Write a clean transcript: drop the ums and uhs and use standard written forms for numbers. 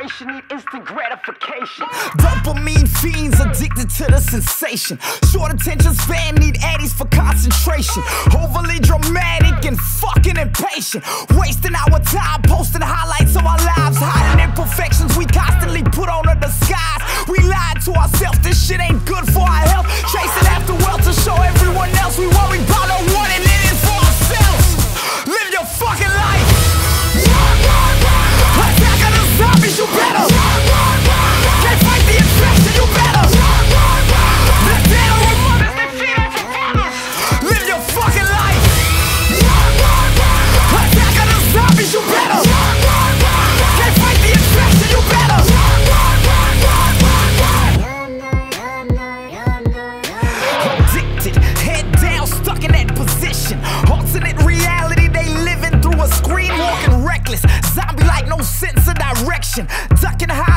generation need instant gratification. Dopamine fiends addicted to the sensation. Short attention span need addies for concentration. Overly dramatic and fucking impatient. Wasting our time posting highlights of our lives. Hiding imperfections we constantly put on a disguise. We lied to ourselves, this shit ain't good for our health. Chasing after wealth to show everyone else. We worry about no one and it is for ourselves. Live your fucking life. Attack of the zombies, you better. Can't fight the infection, you better. The dead are with mothers, they feed off of fathers. Live your fucking life. Attack of the zombies, you better. Can't fight the infection, you better. Addicted, head down, stuck in that position. Alternate reality, they living through a screen, walking reckless. Zombie like no sense of direction. Ducking high